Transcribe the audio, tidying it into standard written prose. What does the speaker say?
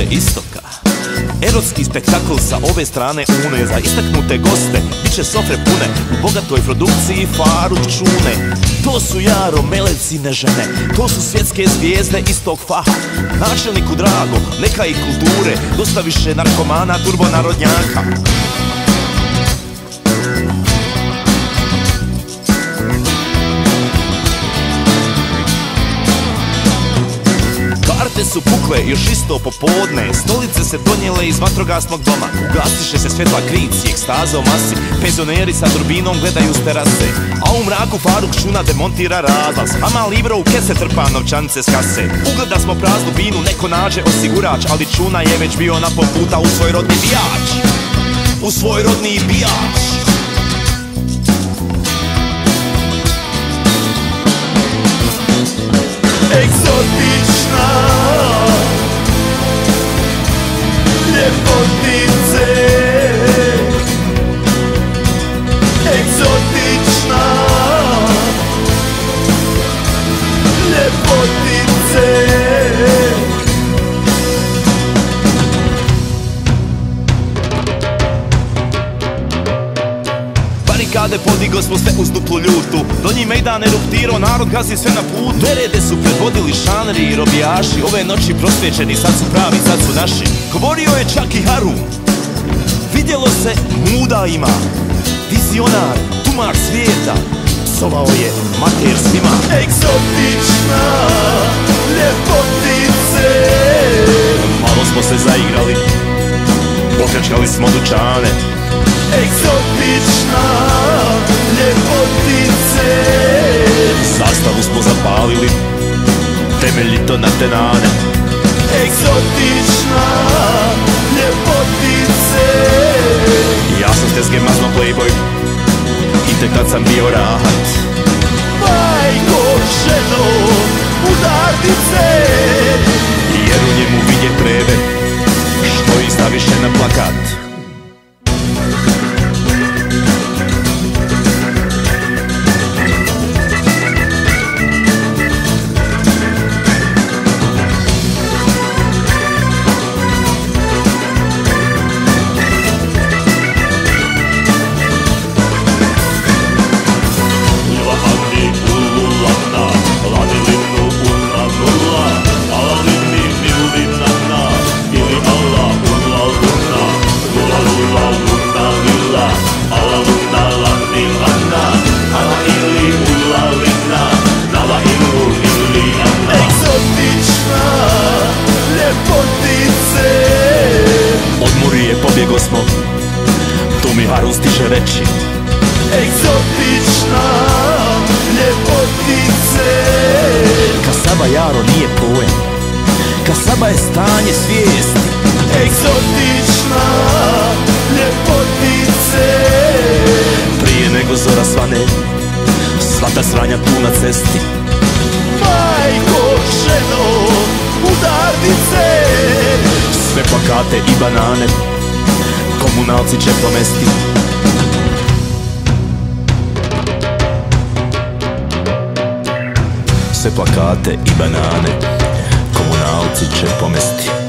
ljude istoka. Erotski spektakl sa ove strane Une. Za istaknute goste biće sofre pune, u bogatoj produkciji Faruk Čune. To su Jaro, Melecine žene, to su svjetske zvijezde istog faha. Načelniku drago, neka i kulture, dosta više narkomana, turbonarodnjaka. Karte su pukle još isto popodne, stolice se donijele iz vatrogasnog doma. Ugasiše se svjetla krici, ekstaza o masi, penzioneri sa turbinom gledaju s terase. A u mraku Faruk Čuna demontira razlaz, Ama Libro u kese trpa novčanice s kase. Ugleda smo praznu binu, neko nađe osigurač, ali Čuna je već bio na pol puta u svoj rodni bijač. U svoj rodni bijač. Egzotična ljepotice, egzotična ljepotice. Barikade podigo smo sve uz duplu ljutu, donji mejdan eruptirao, narod gazi sve na putu. Nerede su predvodili šaneri i robijaši, ove noći prosvjećeni, sad su pravi, sad su naši. Govorio je čak i Harun, vidjelo se muda ima, vizionar, tumač svijeta, psovao je mater svima. Egzotična ljepotice, Malo smo se zaigrali, opljačkali smo dućane. egzotična ljepotice, Zastavu smo zapalili, temeljito na tenane. egzotična ljepotice. Ja sam s tezge mazno playboy, i tek tad sam bio rahat. Majko, ženo, udarnice, Jer u njemu vidje trebe, što ih staviše na plakat. Pobjego smo, to mi Harun stiže reći. egzotična ljepotice, Kasaba, Jaro, nije pojam, kasaba je stanje svijesti. egzotična ljepotice, Prije nego zora svane, sva ta sranja tu na cesti. majko, ženo, udarnice, Sve plakate i banane, komunalci će pomesti. Sve plakate i banane, komunalci će pomesti.